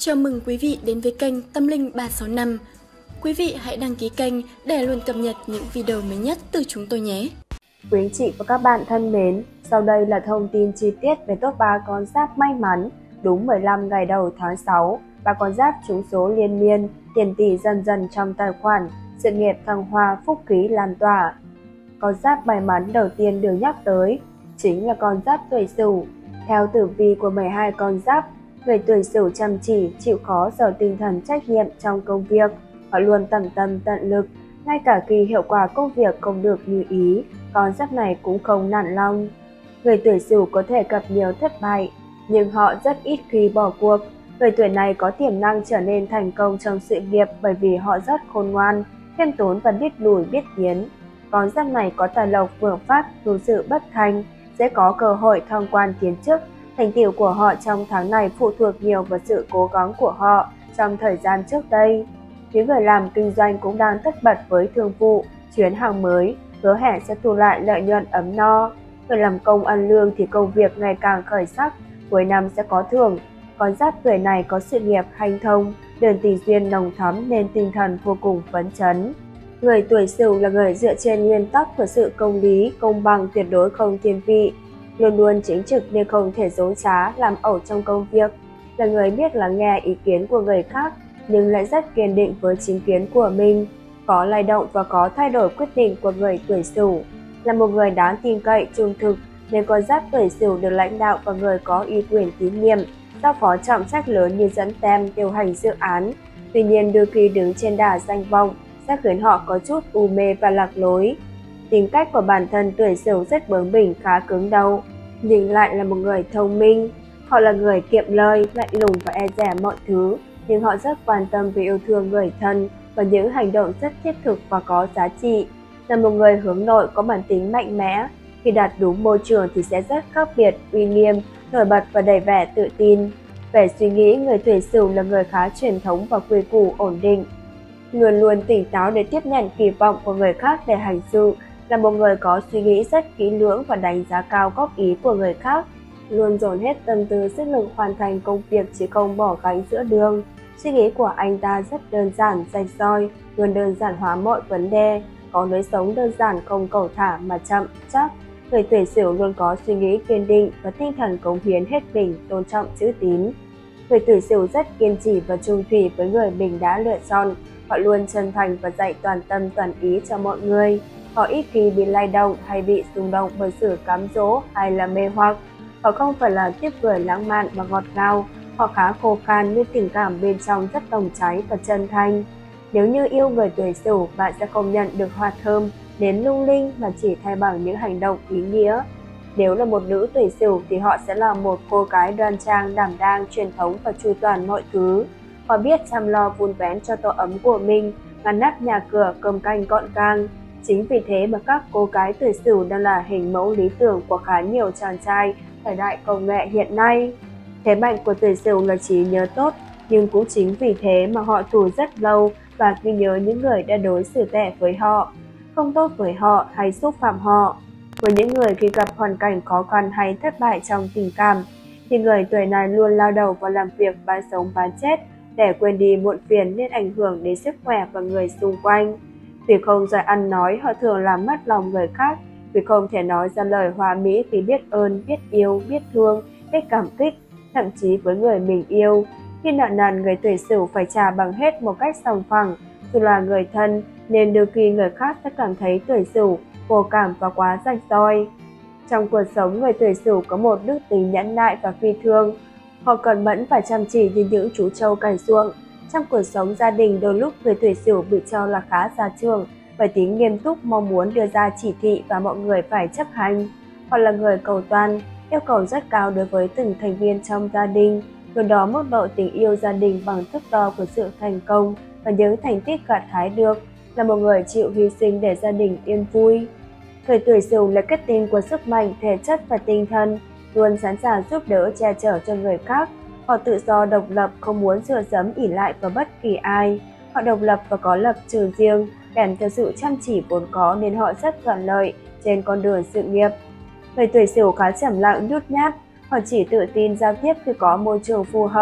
Chào mừng quý vị đến với kênh Tâm Linh 365. Quý vị hãy đăng ký kênh để luôn cập nhật những video mới nhất từ chúng tôi nhé. Quý anh chị và các bạn thân mến, sau đây là thông tin chi tiết về top 3 con giáp may mắn đúng 15 ngày đầu tháng 6. 3 con giáp trúng số liên miên, tiền tỷ dần dần trong tài khoản, sự nghiệp thăng hoa, phúc khí lan tỏa. Con giáp may mắn đầu tiên được nhắc tới chính là con giáp Tuổi Sửu. Theo tử vi của 12 con giáp, người Tuổi Sửu chăm chỉ, chịu khó, giàu tinh thần trách nhiệm trong công việc. Họ luôn tận tâm tận lực, ngay cả khi hiệu quả công việc không được như ý, con giáp này cũng không nản lòng. Người Tuổi Sửu có thể gặp nhiều thất bại, nhưng họ rất ít khi bỏ cuộc. Người tuổi này có tiềm năng trở nên thành công trong sự nghiệp bởi vì họ rất khôn ngoan, khiêm tốn và biết lùi biết tiến. Con giáp này có tài lộc vượng phát, dù sự bất thành, sẽ có cơ hội thăng quan tiến chức. Thành tựu của họ trong tháng này phụ thuộc nhiều vào sự cố gắng của họ trong thời gian trước đây. Những người làm kinh doanh cũng đang tất bật với thương vụ, chuyến hàng mới, hứa hẹn sẽ thu lại lợi nhuận ấm no. Người làm công ăn lương thì công việc ngày càng khởi sắc, cuối năm sẽ có thưởng. Con giáp tuổi này có sự nghiệp hanh thông, đường tình duyên nồng thắm nên tinh thần vô cùng phấn chấn. Người Tuổi Sửu là người dựa trên nguyên tắc của sự công lý, công bằng, tuyệt đối không thiên vị, luôn luôn chính trực nên không thể dối trá, làm ẩu trong công việc. Là người biết lắng nghe ý kiến của người khác nhưng lại rất kiên định với chính kiến của mình, có lay động và có thay đổi quyết định của người Tuổi Sửu. Là một người đáng tin cậy, trung thực nên con giáp Tuổi Sửu được lãnh đạo và người có uy quyền tín nhiệm, giao phó trọng trách lớn như dẫn tem, điều hành dự án. Tuy nhiên đôi khi đứng trên đà danh vọng sẽ khiến họ có chút u mê và lạc lối. Tính cách của bản thân Tuổi Sửu rất bướng bỉnh, khá cứng đầu, nhưng lại là một người thông minh. Họ là người kiệm lời, lạnh lùng và e dè mọi thứ, nhưng họ rất quan tâm về yêu thương người thân và những hành động rất thiết thực và có giá trị. Là một người hướng nội có bản tính mạnh mẽ, khi đặt đúng môi trường thì sẽ rất khác biệt, uy nghiêm, nổi bật và đầy vẻ tự tin. Về suy nghĩ, người Tuổi Sửu là người khá truyền thống và quy củ ổn định, luôn luôn tỉnh táo để tiếp nhận kỳ vọng của người khác để hành sự. Là một người có suy nghĩ rất kỹ lưỡng và đánh giá cao góp ý của người khác, luôn dồn hết tâm tư sức lực hoàn thành công việc chứ không bỏ gánh giữa đường. Suy nghĩ của anh ta rất đơn giản, rạch ròi, luôn đơn giản hóa mọi vấn đề, có lối sống đơn giản không cầu thả mà chậm chắc. Người Tuổi Sửu luôn có suy nghĩ kiên định và tinh thần cống hiến hết mình, tôn trọng chữ tín. Người Tuổi Sửu rất kiên trì và trung thủy với người mình đã lựa chọn. Họ luôn chân thành và dạy toàn tâm toàn ý cho mọi người. Họ ít khi bị lay động hay bị xung động bởi sự cám dỗ hay là mê hoặc. Họ không phải là tiếp cười lãng mạn và ngọt ngào. Họ khá khô khan nhưng tình cảm bên trong rất nồng cháy và chân thành. Nếu như yêu người Tuổi Sửu, bạn sẽ không nhận được hoa thơm đến lung linh mà chỉ thay bằng những hành động ý nghĩa. Nếu là một nữ Tuổi Sửu thì họ sẽ là một cô gái đoan trang, đảm đang, truyền thống và chu toàn mọi thứ. Họ biết chăm lo vun vén cho tổ ấm của mình, ngăn nắp nhà cửa, cơm canh gọn gàng. Chính vì thế mà các cô gái Tuổi Sửu đang là hình mẫu lý tưởng của khá nhiều chàng trai thời đại công nghệ hiện nay. Thế mạnh của Tuổi Sửu là trí nhớ tốt, nhưng cũng chính vì thế mà họ tù rất lâu và ghi nhớ những người đã đối xử tệ với họ, không tốt với họ hay xúc phạm họ. Với những người khi gặp hoàn cảnh khó khăn hay thất bại trong tình cảm, thì người tuổi này luôn lao đầu vào làm việc bán sống bán chết để quên đi muộn phiền nên ảnh hưởng đến sức khỏe và người xung quanh. Vì không giỏi ăn nói, họ thường làm mất lòng người khác, vì không thể nói ra lời hòa mỹ thì biết ơn, biết yêu, biết thương, biết cảm kích, thậm chí với người mình yêu. Khi nợ nần, người Tuổi Sửu phải trả bằng hết một cách sòng phẳng, dù là người thân, nên đôi khi người khác sẽ cảm thấy Tuổi Sửu vô cảm và quá rạch ròi. Trong cuộc sống, người Tuổi Sửu có một đức tính nhẫn nại và phi thường. Họ cẩn mẫn và chăm chỉ như những chú trâu cày ruộng. Trong cuộc sống gia đình, đôi lúc người Tuổi Sửu bị cho là khá gia trưởng, bởi tính nghiêm túc, mong muốn đưa ra chỉ thị và mọi người phải chấp hành. Họ là người cầu toàn, yêu cầu rất cao đối với từng thành viên trong gia đình, từ đó mức độ tình yêu gia đình bằng thước đo của sự thành công và những thành tích gặt hái được. Là một người chịu hy sinh để gia đình yên vui. Người Tuổi Sửu là kết tinh của sức mạnh thể chất và tinh thần, luôn sẵn sàng giúp đỡ che chở cho người khác. Họ tự do độc lập, không muốn dựa dẫm ỷ lại vào bất kỳ ai. Họ độc lập và có lập trường riêng, kèm theo sự chăm chỉ vốn có nên họ rất thuận lợi trên con đường sự nghiệp. Người Tuổi Sửu khá trầm lặng, nhút nhát. Họ chỉ tự tin giao tiếp khi có môi trường phù hợp.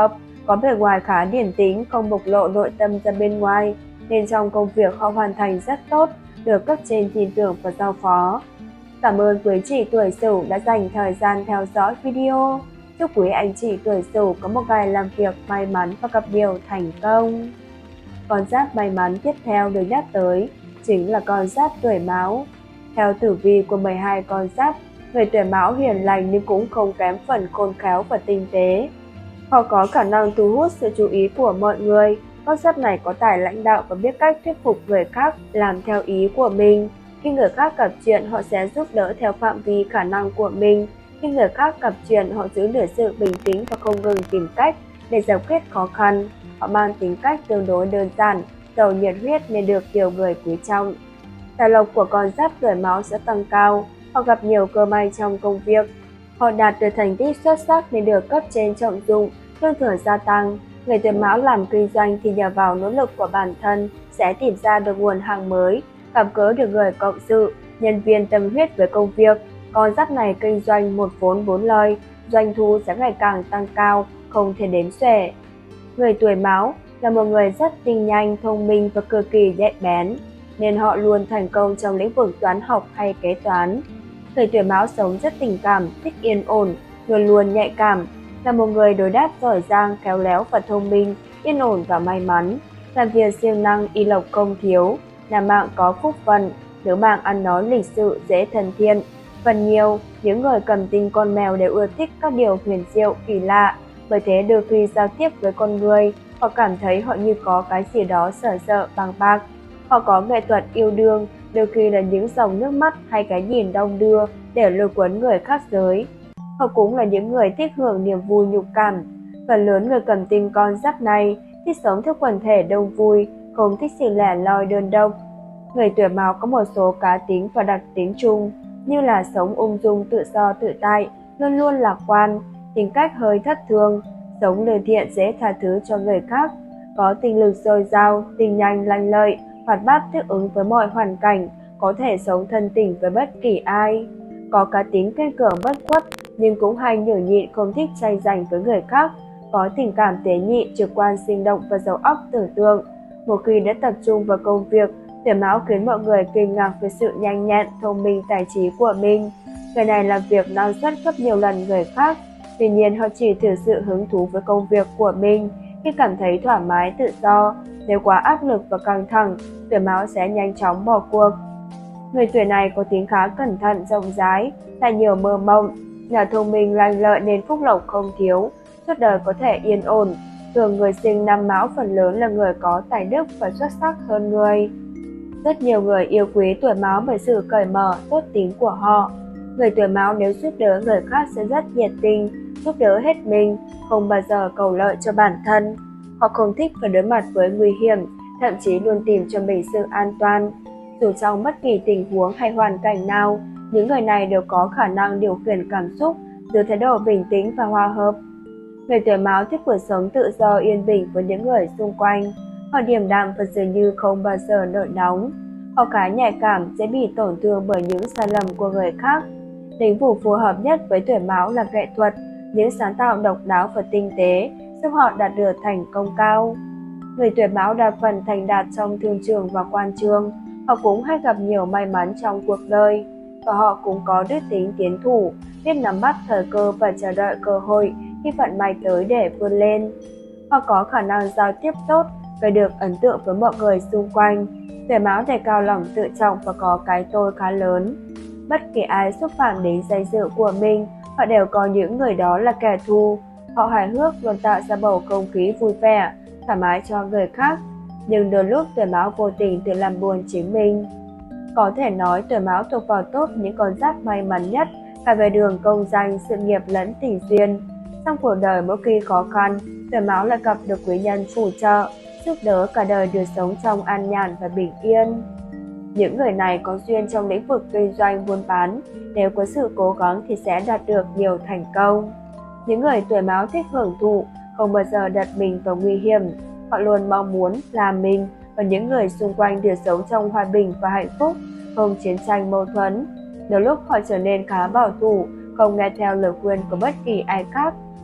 Có bề ngoài khá điển tĩnh, không bộc lộ nội tâm ra bên ngoài, nên trong công việc họ hoàn thành rất tốt, được cấp trên tin tưởng và giao phó. Cảm ơn quý chị tuổi Sửu đã dành thời gian theo dõi video. Chúc quý anh chị tuổi Sửu có một ngày làm việc may mắn và gặp nhiều thành công. Con giáp may mắn tiếp theo được nhắc tới chính là con giáp tuổi Mão. Theo tử vi của 12 con giáp, người tuổi Mão hiền lành nhưng cũng không kém phần khôn khéo và tinh tế. Họ có khả năng thu hút sự chú ý của mọi người. Con giáp này có tài lãnh đạo và biết cách thuyết phục người khác làm theo ý của mình. Khi người khác gặp chuyện, họ sẽ giúp đỡ theo phạm vi khả năng của mình. Khi người khác gặp chuyện, họ giữ được sự bình tĩnh và không ngừng tìm cách để giải quyết khó khăn. Họ mang tính cách tương đối đơn giản, giàu nhiệt huyết nên được nhiều người quý trọng. Tài lộc của con giáp tuổi Mão sẽ tăng cao. Họ gặp nhiều cơ may trong công việc. Họ đạt được thành tích xuất sắc nên được cấp trên trọng dụng, lương thưởng gia tăng. Người tuổi Mão làm kinh doanh thì nhờ vào nỗ lực của bản thân sẽ tìm ra được nguồn hàng mới, gặp gỡ được người cộng sự, nhân viên tâm huyết với công việc. Con giáp này kinh doanh một vốn bốn lời, doanh thu sẽ ngày càng tăng cao, không thể đếm xuể. Người tuổi Mão là một người rất tinh nhanh, thông minh và cực kỳ nhạy bén, nên họ luôn thành công trong lĩnh vực toán học hay kế toán. Người tuổi Mão sống rất tình cảm, thích yên ổn, luôn luôn nhạy cảm, là một người đối đáp giỏi giang, khéo léo và thông minh, yên ổn và may mắn. Làm việc siêng năng, y lộc không thiếu, làm mạng có phúc vận, nữ mạng ăn nói lịch sự, dễ thân thiện. Phần nhiều, những người cầm tinh con mèo đều ưa thích các điều huyền diệu, kỳ lạ, bởi thế đôi khi giao tiếp với con người, họ cảm thấy họ như có cái gì đó sở sợ bằng bạc. Họ có nghệ thuật yêu đương, đôi khi là những dòng nước mắt hay cái nhìn đong đưa để lôi cuốn người khác giới. Họ cũng là những người thích hưởng niềm vui nhục cảm. Phần lớn người cầm tinh con giáp này thích sống theo quần thể đông vui, không thích sự lẻ loi đơn độc. Người tuổi Mão có một số cá tính và đặc tính chung, như là sống ung dung tự do tự tại, luôn luôn lạc quan, tính cách hơi thất thường, sống lương thiện dễ tha thứ cho người khác, có tinh lực dồi dào, tinh nhanh lanh lợi, hoạt bát thích ứng với mọi hoàn cảnh, có thể sống thân tình với bất kỳ ai. Có cá tính kiên cường bất khuất nhưng cũng hay nhường nhịn, không thích tranh giành với người khác, có tình cảm tế nhị, trực quan sinh động và giàu óc tưởng tượng. Một khi đã tập trung vào công việc, tuổi Mão khiến mọi người kinh ngạc về sự nhanh nhẹn, thông minh, tài trí của mình. Người này làm việc năng suất gấp nhiều lần người khác. Tuy nhiên, họ chỉ thực sự hứng thú với công việc của mình khi cảm thấy thoải mái, tự do. Nếu quá áp lực và căng thẳng, tuổi Mão sẽ nhanh chóng bỏ cuộc. Người tuổi này có tính khá cẩn thận, rộng rãi, lại nhiều mơ mộng, là thông minh lanh lợi nên phúc lộc không thiếu, suốt đời có thể yên ổn. Thường người sinh năm Mão phần lớn là người có tài đức và xuất sắc hơn người. Rất nhiều người yêu quý tuổi Mão bởi sự cởi mở, tốt tính của họ. Người tuổi Mão nếu giúp đỡ người khác sẽ rất nhiệt tình, giúp đỡ hết mình, không bao giờ cầu lợi cho bản thân. Họ không thích phải đối mặt với nguy hiểm, thậm chí luôn tìm cho mình sự an toàn. Dù trong bất kỳ tình huống hay hoàn cảnh nào, những người này đều có khả năng điều khiển cảm xúc, giữ thái độ bình tĩnh và hòa hợp. Người tuổi Mão thích cuộc sống tự do yên bình với những người xung quanh. Họ điềm đạm và dường như không bao giờ nổi nóng. Họ khá nhạy cảm, dễ bị tổn thương bởi những sai lầm của người khác. Lĩnh vực phù hợp nhất với tuổi Mão là nghệ thuật, những sáng tạo độc đáo và tinh tế giúp họ đạt được thành công cao. Người tuổi Mão đa phần thành đạt trong thương trường và quan trường. Họ cũng hay gặp nhiều may mắn trong cuộc đời, và họ cũng có đức tính tiến thủ, biết nắm bắt thời cơ và chờ đợi cơ hội khi vận may tới để vươn lên. Họ có khả năng giao tiếp tốt, gây được ấn tượng với mọi người xung quanh. Tuổi Mão đề cao lòng tự trọng và có cái tôi khá lớn. Bất kỳ ai xúc phạm đến danh dự của mình, họ đều có những người đó là kẻ thù. Họ hài hước, luôn tạo ra bầu không khí vui vẻ, thoải mái cho người khác. Nhưng đôi lúc tuổi Mão vô tình tự làm buồn chính mình. Có thể nói tuổi Mão thuộc vào top những con giáp may mắn nhất, cả về đường công danh, sự nghiệp lẫn tình duyên. Trong cuộc đời mỗi khi khó khăn, tuổi Mão lại gặp được quý nhân phù trợ, giúp đỡ cả đời được sống trong an nhàn và bình yên. Những người này có duyên trong lĩnh vực kinh doanh buôn bán, nếu có sự cố gắng thì sẽ đạt được nhiều thành công. Những người tuổi Mão thích hưởng thụ, không bao giờ đặt mình vào nguy hiểm. Họ luôn mong muốn làm mình và những người xung quanh được sống trong hòa bình và hạnh phúc, không chiến tranh mâu thuẫn. Đôi lúc họ trở nên khá bảo thủ, không nghe theo lời khuyên của bất kỳ ai khác.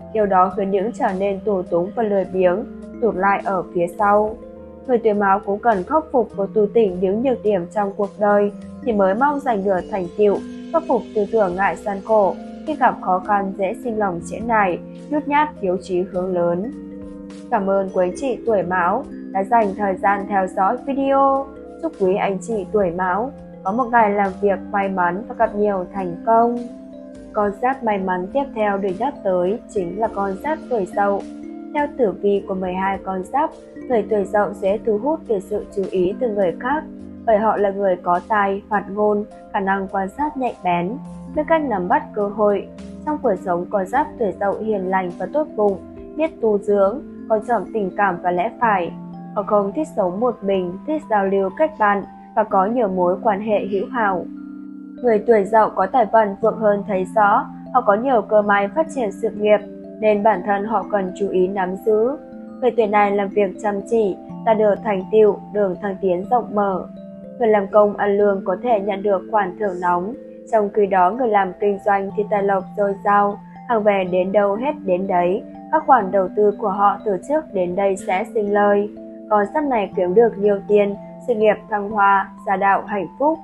Điều đó khiến những trở nên tù túng và lười biếng tụt lại ở phía sau. Người tuổi Mão cũng cần khắc phục và tu tỉnh những nhược điểm trong cuộc đời thì mới mong giành được thành tựu, khắc phục tư tưởng ngại gian khổ, khi gặp khó khăn dễ sinh lòng trễ nải, nhút nhát thiếu chí hướng lớn. Cảm ơn quý anh chị tuổi Mão đã dành thời gian theo dõi video. Chúc quý anh chị tuổi Mão có một ngày làm việc may mắn và gặp nhiều thành công. Con giáp may mắn tiếp theo được nhắc tới chính là con giáp tuổi Dậu. Theo tử vi của 12 con giáp, người tuổi Dậu dễ thu hút được sự chú ý từ người khác, bởi họ là người có tài, hoạt ngôn, khả năng quan sát nhạy bén, biết cách nắm bắt cơ hội. Trong cuộc sống, con giáp tuổi Dậu hiền lành và tốt bụng, biết tu dưỡng, coi trọng tình cảm và lẽ phải. Họ không thích sống một mình, thích giao lưu kết bạn và có nhiều mối quan hệ hữu hảo. Người tuổi Dậu có tài vận vượng hơn thấy rõ, họ có nhiều cơ may phát triển sự nghiệp, nên bản thân họ cần chú ý nắm giữ. Người tuổi này làm việc chăm chỉ, đạt được thành tựu, đường thăng tiến rộng mở. Người làm công ăn lương có thể nhận được khoản thưởng nóng, trong khi đó người làm kinh doanh thì tài lộc dồi dào, hàng về đến đâu hết đến đấy, các khoản đầu tư của họ từ trước đến đây sẽ sinh lời. Con giáp này kiếm được nhiều tiền, sự nghiệp thăng hoa, gia đạo hạnh phúc.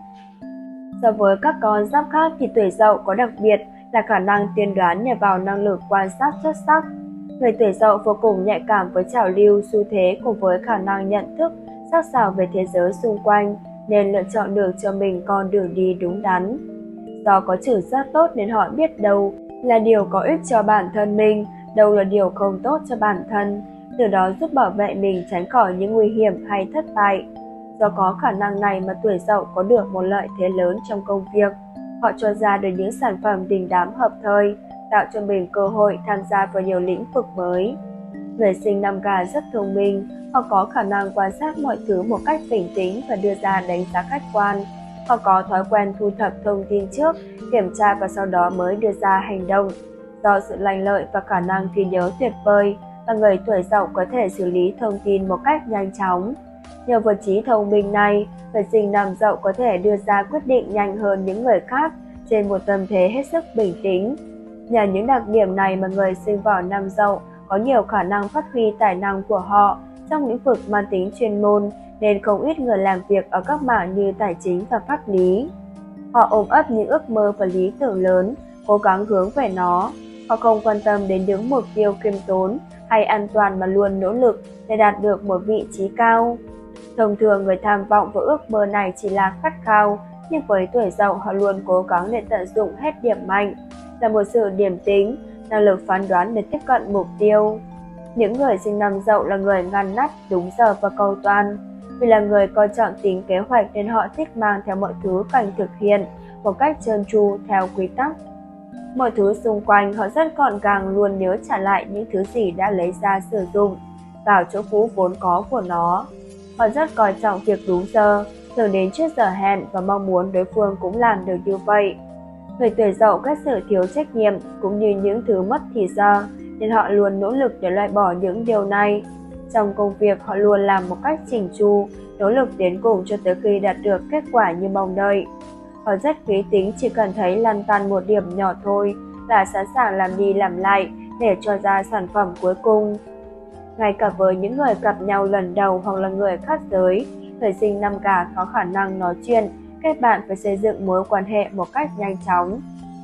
So với các con giáp khác thì tuổi Dậu có đặc biệt là khả năng tiên đoán nhờ vào năng lực quan sát xuất sắc. Người tuổi Dậu vô cùng nhạy cảm với trào lưu, xu thế cùng với khả năng nhận thức sắc sảo về thế giới xung quanh, nên lựa chọn được cho mình con đường đi đúng đắn. Do có trừ giác tốt nên họ biết đâu là điều có ích cho bản thân mình, đâu là điều không tốt cho bản thân, từ đó giúp bảo vệ mình tránh khỏi những nguy hiểm hay thất bại. Do có khả năng này mà tuổi Dậu có được một lợi thế lớn trong công việc. Họ cho ra được những sản phẩm đình đám hợp thời, tạo cho mình cơ hội tham gia vào nhiều lĩnh vực mới. Người sinh năm Gà rất thông minh, họ có khả năng quan sát mọi thứ một cách bình tĩnh và đưa ra đánh giá khách quan. Họ có thói quen thu thập thông tin trước, kiểm tra và sau đó mới đưa ra hành động. Do sự lành lợi và khả năng ghi nhớ tuyệt vời, và người tuổi Dậu có thể xử lý thông tin một cách nhanh chóng. Nhờ vật trí thông minh này, người sinh năm Dậu có thể đưa ra quyết định nhanh hơn những người khác trên một tâm thế hết sức bình tĩnh. Nhờ những đặc điểm này mà người sinh vào năm Dậu có nhiều khả năng phát huy tài năng của họ trong lĩnh vực mang tính chuyên môn, nên không ít người làm việc ở các mảng như tài chính và pháp lý. Họ ôm ấp những ước mơ và lý tưởng lớn, cố gắng hướng về nó. Họ không quan tâm đến những mục tiêu khiêm tốn hay an toàn mà luôn nỗ lực để đạt được một vị trí cao. Thông thường người tham vọng và ước mơ này chỉ là khát khao, nhưng với tuổi Dậu họ luôn cố gắng để tận dụng hết điểm mạnh, là một sự điềm tĩnh, năng lực phán đoán để tiếp cận mục tiêu. Những người sinh năm Dậu là người ngăn nắp, đúng giờ và cầu toàn. Vì là người coi trọng tính kế hoạch nên họ thích mang theo mọi thứ cần thực hiện một cách trơn tru theo quy tắc. Mọi thứ xung quanh họ rất gọn gàng, luôn nhớ trả lại những thứ gì đã lấy ra sử dụng vào chỗ cũ vốn có của nó. Họ rất coi trọng việc đúng giờ, thường đến trước giờ hẹn và mong muốn đối phương cũng làm được như vậy. Người tuổi Dậu có sự thiếu trách nhiệm cũng như những thứ mất thì giờ, nên họ luôn nỗ lực để loại bỏ những điều này. Trong công việc họ luôn làm một cách chỉnh chu, nỗ lực đến cùng cho tới khi đạt được kết quả như mong đợi. Họ rất kỹ tính, chỉ cần thấy lăn tăn một điểm nhỏ thôi là sẵn sàng làm đi làm lại để cho ra sản phẩm cuối cùng. Ngay cả với những người gặp nhau lần đầu hoặc là người khác giới, người sinh năm Gà có khả năng nói chuyện, kết bạn phải xây dựng mối quan hệ một cách nhanh chóng.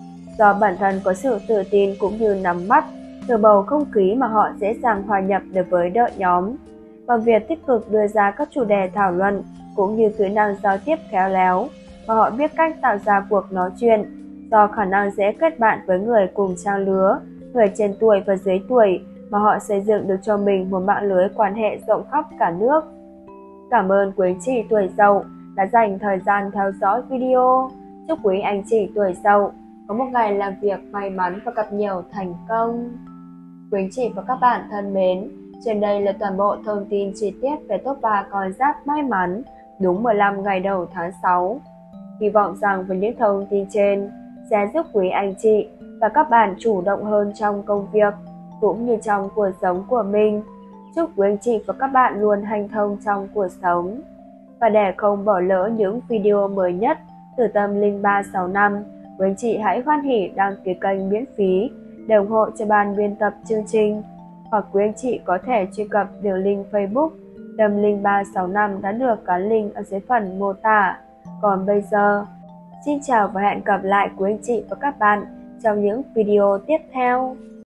Do bản thân có sự tự tin cũng như nắm bắt từ bầu không khí mà họ dễ dàng hòa nhập được với đội nhóm. Bằng việc tích cực đưa ra các chủ đề thảo luận cũng như kỹ năng giao tiếp khéo léo, và họ biết cách tạo ra cuộc nói chuyện. Do khả năng dễ kết bạn với người cùng trang lứa, người trên tuổi và dưới tuổi, mà họ xây dựng được cho mình một mạng lưới quan hệ rộng khắp cả nước. Cảm ơn quý anh chị tuổi Dậu đã dành thời gian theo dõi video. Chúc quý anh chị tuổi Dậu có một ngày làm việc may mắn và gặp nhiều thành công. Quý anh chị và các bạn thân mến, trên đây là toàn bộ thông tin chi tiết về top 3 con giáp may mắn đúng 15 ngày đầu tháng 6. Hy vọng rằng với những thông tin trên sẽ giúp quý anh chị và các bạn chủ động hơn trong công việc cũng như trong cuộc sống của mình. Chúc quý anh chị và các bạn luôn hanh thông trong cuộc sống. Và để không bỏ lỡ những video mới nhất từ Tâm Linh 365, quý anh chị hãy hoan hỉ đăng ký kênh miễn phí để ủng hộ cho ban biên tập chương trình. Hoặc quý anh chị có thể truy cập đường link Facebook Tâm Linh 365 đã được gắn link ở dưới phần mô tả. Còn bây giờ, xin chào và hẹn gặp lại quý anh chị và các bạn trong những video tiếp theo.